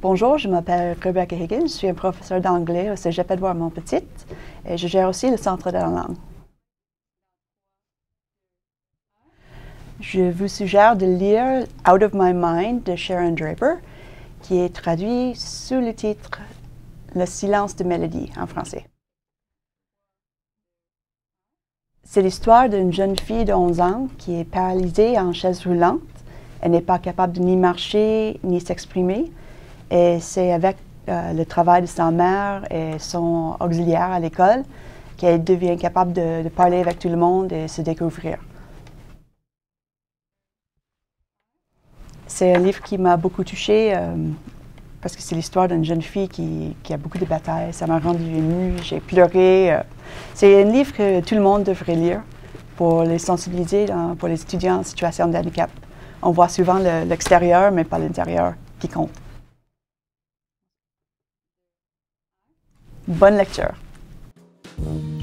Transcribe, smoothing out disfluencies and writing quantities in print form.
Bonjour, je m'appelle Rebecca Higgins, je suis un professeur d'anglais au Cégep Édouard-Montpetit et je gère aussi le Centre de la langue. Je vous suggère de lire Out of My Mind de Sharon Draper, qui est traduit sous le titre Le silence de Mélodie en français. C'est l'histoire d'une jeune fille de 11 ans qui est paralysée en chaise roulante. Elle n'est pas capable de ni marcher ni s'exprimer. Et c'est avec le travail de sa mère et son auxiliaire à l'école qu'elle devient capable de parler avec tout le monde et se découvrir. C'est un livre qui m'a beaucoup touchée parce que c'est l'histoire d'une jeune fille qui a beaucoup de batailles. Ça m'a rendue émue, j'ai pleuré. C'est un livre que tout le monde devrait lire pour les sensibiliser pour les étudiants en situation de handicap. On voit souvent l'extérieur, mais pas l'intérieur qui compte. Bonne lecture!